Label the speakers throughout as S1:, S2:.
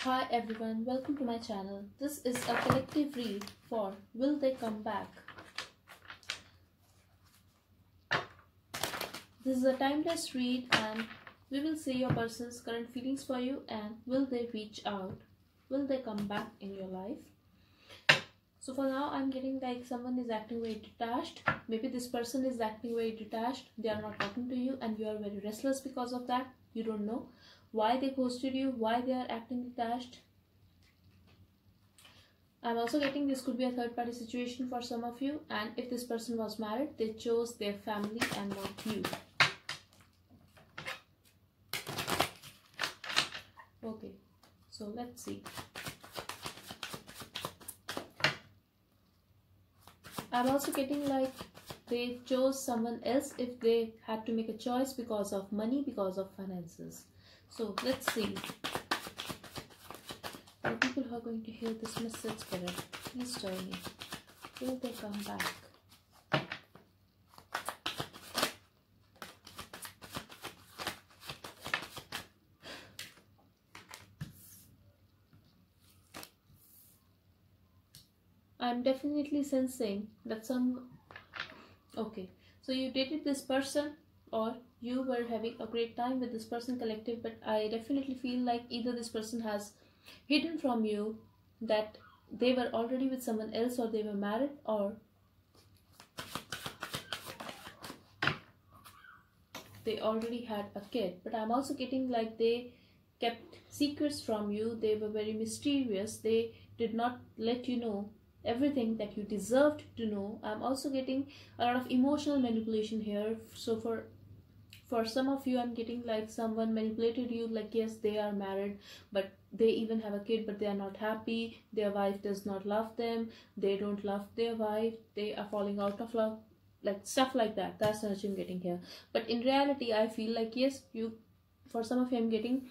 S1: Hi everyone, welcome to my channel. This is a collective read for Will They Come Back? This is a timeless read and we will see your person's current feelings for you and will they reach out? Will they come back in your life? So for now I'm getting like someone is acting very detached. Maybe this person is acting very detached. They are not talking to you and you are very restless because of that. You don't know why they ghosted you, why they are acting detached. I'm also getting this could be a third party situation for some of you, and if this person was married, they chose their family and not you. Okay, so let's see. I'm also getting like they chose someone else if they had to make a choice because of money, because of finances. So let's see. The people who are going to hear this message, Spirit, please tell me, will they come back? I'm definitely sensing that okay, so you dated this person or you were having a great time with this person, collective, but I definitely feel like either this person has hidden from you that they were already with someone else or they were married or they already had a kid. But I'm also getting like they kept secrets from you. They were very mysterious. They did not let you know everything that you deserved to know. I'm also getting a lot of emotional manipulation here. So for some of you, I'm getting like someone manipulated you, like yes, they are married, but they even have a kid, but they are not happy. Their wife does not love them. They don't love their wife. They are falling out of love, like stuff like that. That's what I'm getting here. But in reality, I feel like yes, for some of you, I'm getting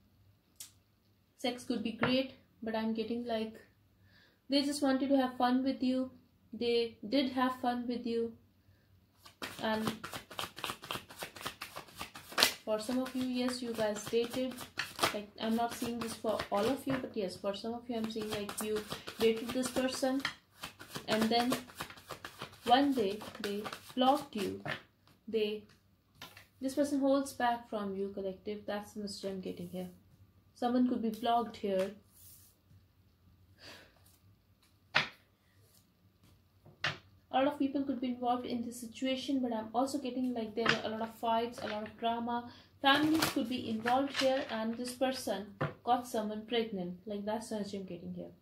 S1: sex could be great, but I'm getting like they just wanted to have fun with you. They did have fun with you, and for some of you, yes, you guys dated. Like I'm not seeing this for all of you, but yes, for some of you I'm seeing like you dated this person and then one day they blocked you. This person holds back from you, collective. That's the message I'm getting here. Someone could be blocked here. A lot of people could be involved in this situation, but I'm also getting like there are a lot of fights, a lot of drama. Families could be involved here, and this person got someone pregnant. Like that's what I'm getting here.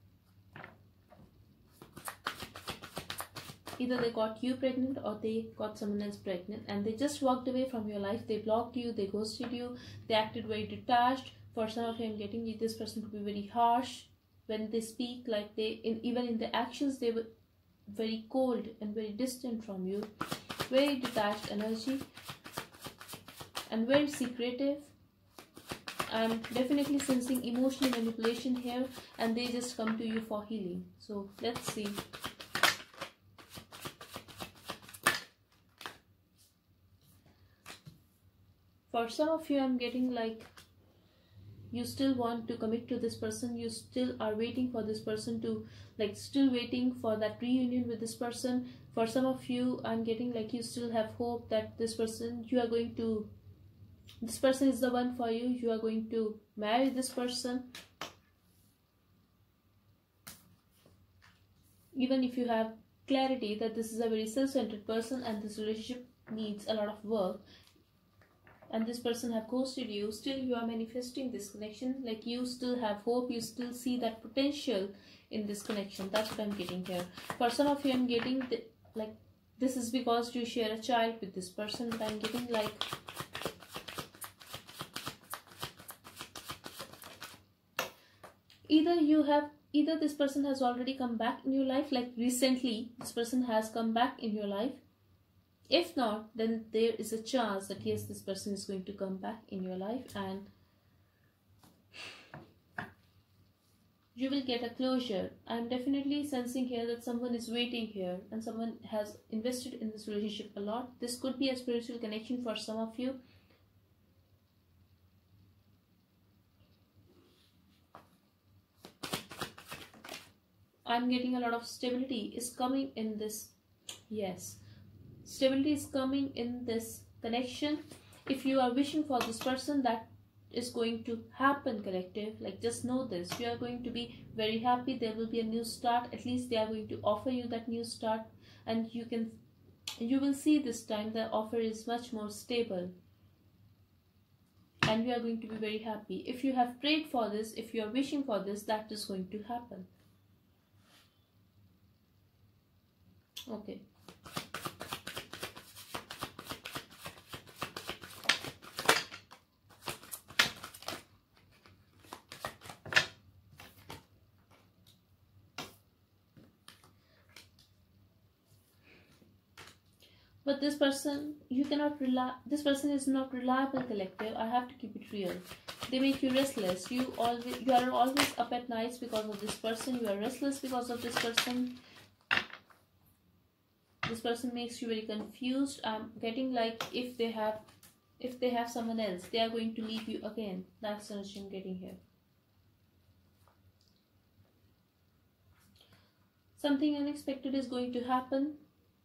S1: Either they got you pregnant or they got someone else pregnant, and they just walked away from your life. They blocked you, they ghosted you, they acted very detached. For some of you, I'm getting this person could be very harsh when they speak. Like even in the actions, they were very cold and very distant from you, very detached energy and very secretive. I'm definitely sensing emotional manipulation here, and they just come to you for healing. So let's see. For some of you, I'm getting like you still want to commit to this person. You still are waiting for this person to, like, still waiting for that reunion with this person. For some of you, I'm getting like you still have hope that this person is the one for you. You are going to marry this person. Even if you have clarity that this is a very self-centered person and this relationship needs a lot of work, and this person have ghosted you, still you are manifesting this connection. Like you still have hope, you still see that potential in this connection. That's what I'm getting here. For some of you, I'm getting like this is because you share a child with this person, but I'm getting like either this person has already come back in your life, like recently this person has come back in your life. If not, then there is a chance that yes, this person is going to come back in your life and you will get a closure. I'm definitely sensing here that someone is waiting here and someone has invested in this relationship a lot. This could be a spiritual connection for some of you. I'm getting a lot of stability is coming in this. Yes, stability is coming in this connection. If you are wishing for this person, that is going to happen, collective. Like, just know this, you are going to be very happy. There will be a new start. At least they are going to offer you that new start, and you will see this time the offer is much more stable, and you are going to be very happy. If you have prayed for this, if you are wishing for this, that is going to happen. Okay. But this person, you cannot rely, this person is not reliable, collective. I have to keep it real. They make you restless. You are always up at nights because of this person. You are restless because of this person. This person makes you very confused. I'm getting like if they have someone else, they are going to leave you again. That's the energy I'm getting here. Something unexpected is going to happen.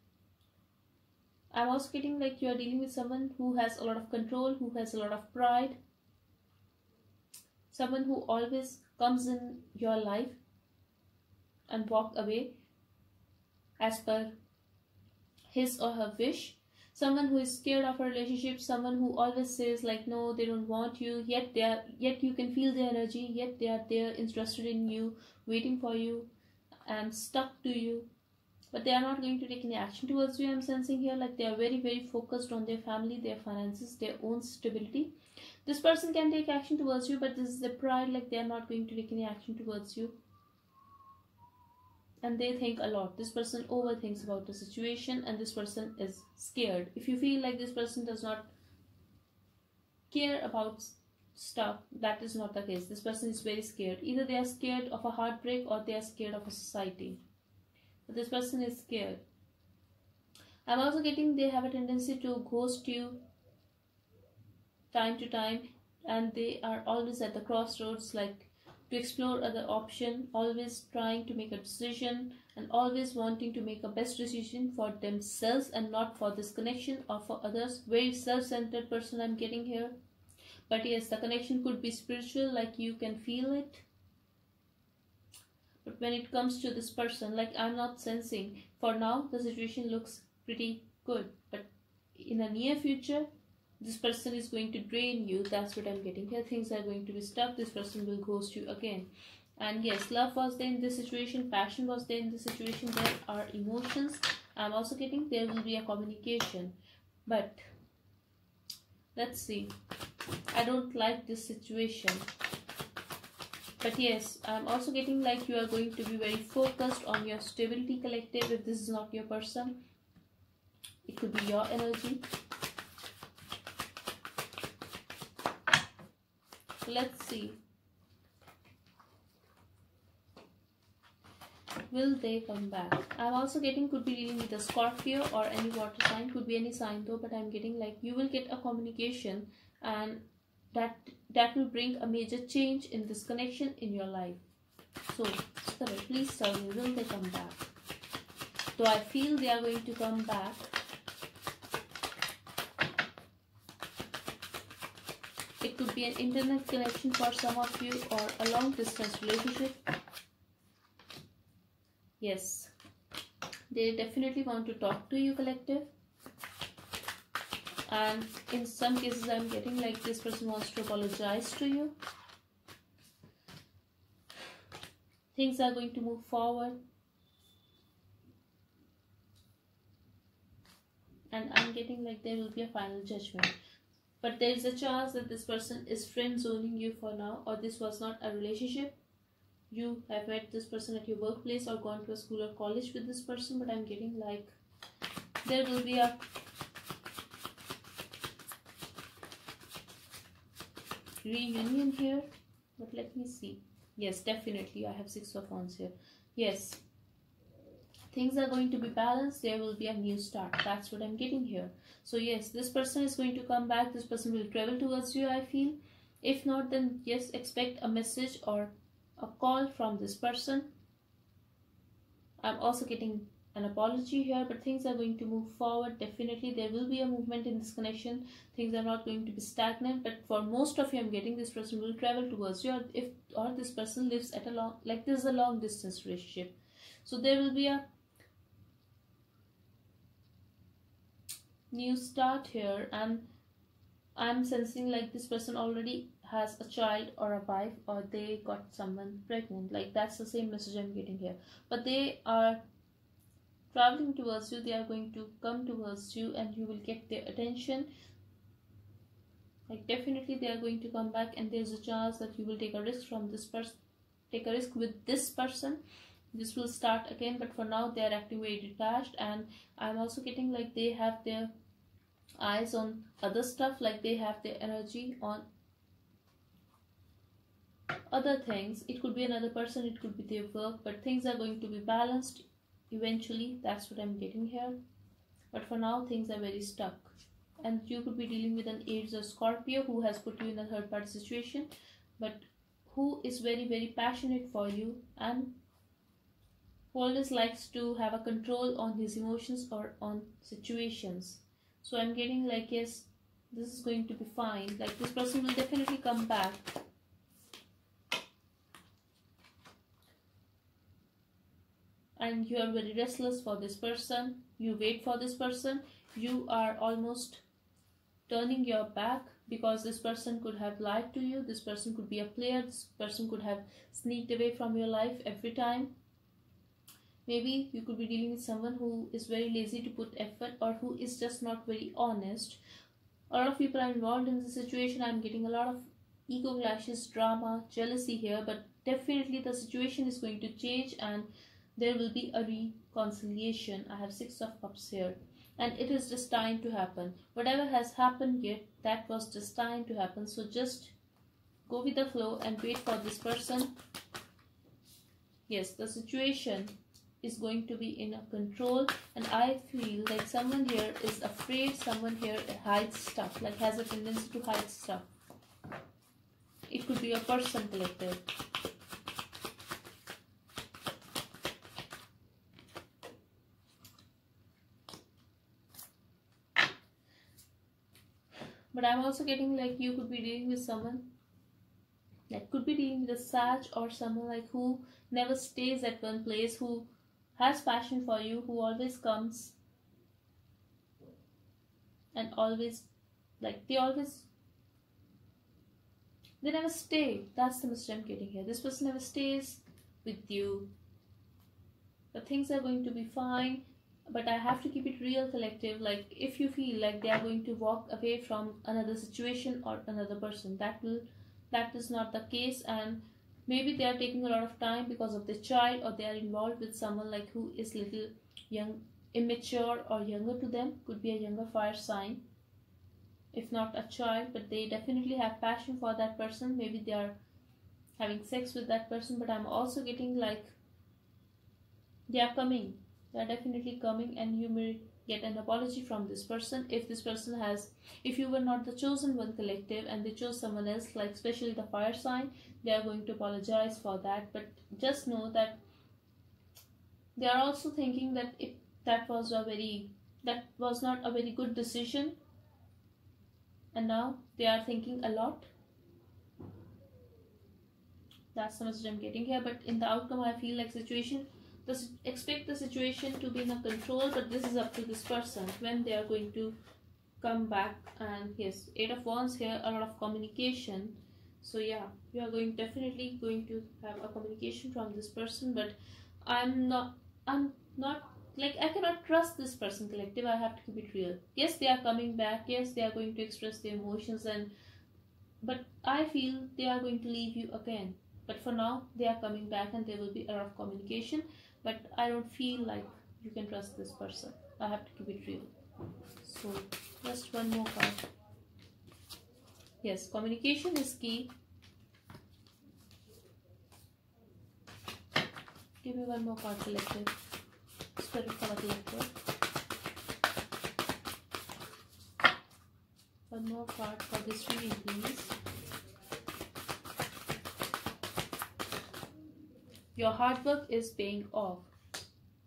S1: I'm also getting like you are dealing with someone who has a lot of control, who has a lot of pride. Someone who always comes in your life and walk away as per his or her wish. Someone who is scared of a relationship, someone who always says like no, they don't want you, yet you can feel their energy, yet they are there interested in you, waiting for you and stuck to you. But they are not going to take any action towards you. I'm sensing here like they are very, very focused on their family, their finances, their own stability. This person can take action towards you, but this is the pride, like they are not going to take any action towards you. And they think a lot. This person overthinks about the situation, and this person is scared. If you feel like this person does not care about stuff, that is not the case. This person is very scared. Either they are scared of a heartbreak or they are scared of a society. But this person is scared. I'm also getting they have a tendency to ghost you time to time, and they are always at the crossroads, like to explore other option, always trying to make a decision and always wanting to make a best decision for themselves and not for this connection or for others. Very self-centered person I'm getting here. But yes, the connection could be spiritual, like you can feel it. But when it comes to this person, like I'm not sensing. For now, the situation looks pretty good. But in the near future, this person is going to drain you. That's what I'm getting here. Things are going to be stuck. This person will ghost you again. And yes, love was there in this situation. Passion was there in this situation. There are emotions. I'm also getting there will be a communication. But let's see. I don't like this situation. But yes, I'm also getting like you are going to be very focused on your stability, collective. If this is not your person, it could be your energy. Let's see. Will they come back? I'm also getting could be dealing with a Scorpio or any water sign. Could be any sign though, but I'm getting like you will get a communication, and that will bring a major change in this connection in your life. So, Spirit, please tell me, will they come back? Though I feel they are going to come back. It could be an internet connection for some of you or a long distance relationship. Yes, they definitely want to talk to you, collective. And in some cases I'm getting like this person wants to apologize to you. Things are going to move forward. And I'm getting like there will be a final judgment. But there is a chance that this person is friend zoning you for now, or this was not a relationship. You have met this person at your workplace or gone to a school or college with this person, but I'm getting like there will be a reunion here. But let me see. Yes, definitely I have 6 of Wands here. Yes, things are going to be balanced. There will be a new start. That's what I'm getting here. So yes, this person is going to come back. This person will travel towards you, I feel. If not, then yes, expect a message or a call from this person. I'm also getting an apology here, but things are going to move forward. Definitely there will be a movement in this connection. Things are not going to be stagnant, but for most of you, I'm getting this person will travel towards you, or this person lives at a long, like this is a long distance relationship. So there will be a new start here, and I'm sensing like this person already has a child or a wife, or they got someone pregnant. Like that's the same message I'm getting here. But they are traveling towards you, they are going to come towards you, and you will get their attention. Like definitely they are going to come back, and there's a chance that you will take a risk from this person, take a risk with this person. This will start again, but for now they are acting very detached. And I'm also getting like they have their eyes on other stuff, like they have their energy on other things. It could be another person, it could be their work, but things are going to be balanced eventually. That's what I'm getting here. But for now things are very stuck, and you could be dealing with an Aries or Scorpio who has put you in a third party situation, but who is very passionate for you, and who always likes to have a control on his emotions or on situations. So I'm getting like, yes, this is going to be fine. Like this person will definitely come back. And you are very restless for this person. You wait for this person. You are almost turning your back because this person could have lied to you. This person could be a player. This person could have sneaked away from your life every time. Maybe you could be dealing with someone who is very lazy to put effort, or who is just not very honest. A lot of people are involved in the situation. I'm getting a lot of ego clashes, drama, jealousy here, but definitely the situation is going to change, and there will be a reconciliation. I have 6 of Cups here, and it is just time to happen. Whatever has happened yet, that was just time to happen. So just go with the flow and wait for this person. Yes, the situation is going to be in a control, and I feel like someone here is afraid. Someone here hides stuff, like has a tendency to hide stuff. It could be a person, collective. But I'm also getting like you could be dealing with someone that could be dealing with a Sag, or someone like who never stays at one place, who has passion for you, who always comes and always, like they never stay. That's the message I'm getting here. This person never stays with you, but things are going to be fine. But I have to keep it real, collective. Like if you feel like they are going to walk away from another situation or another person, that is not the case. And maybe they are taking a lot of time because of their child, or they are involved with someone like who is little young, immature, or younger to them. Could be a younger fire sign, if not a child, but they definitely have passion for that person. Maybe they are having sex with that person, but I'm also getting like they are coming. They are definitely coming, and you may get an apology from this person. If this person has, if you were not the chosen one, collective, and they chose someone else, like especially the fire sign, they are going to apologize for that. But just know that they are also thinking that that was not a very good decision, and now they are thinking a lot. That's the message I'm getting here. But in the outcome, I feel like expect the situation to be in a control, but this is up to this person when they are going to come back. And yes, 8 of Wands here, a lot of communication. So yeah, you are definitely going to have a communication from this person, but I'm not like, I cannot trust this person, collective. I have to keep it real. Yes, they are coming back. Yes, they are going to express their emotions, but I feel they are going to leave you again. But for now, they are coming back, and there will be a lot of communication. But I don't feel like you can trust this person. I have to keep it real. So just one more card. Yes, communication is key. Give me one more card, collective. Spirit for the collective. One more card for this reading, please. Your hard work is paying off.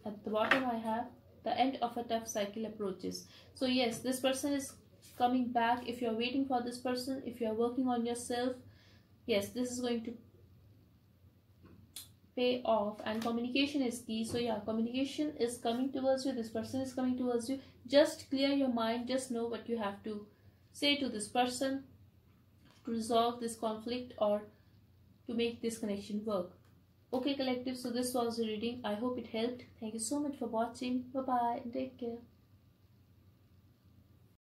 S1: at the bottom I have the end of a tough cycle approaches. So yes, this person is coming back. If you're waiting for this person, if you're working on yourself, yes, this is going to pay off. And communication is key. So yeah, communication is coming towards you. This person is coming towards you. Just clear your mind. Just know what you have to say to this person to resolve this conflict or to make this connection work. Okay, collective, so this was the reading. I hope it helped. Thank you so much for watching. Bye bye and take care.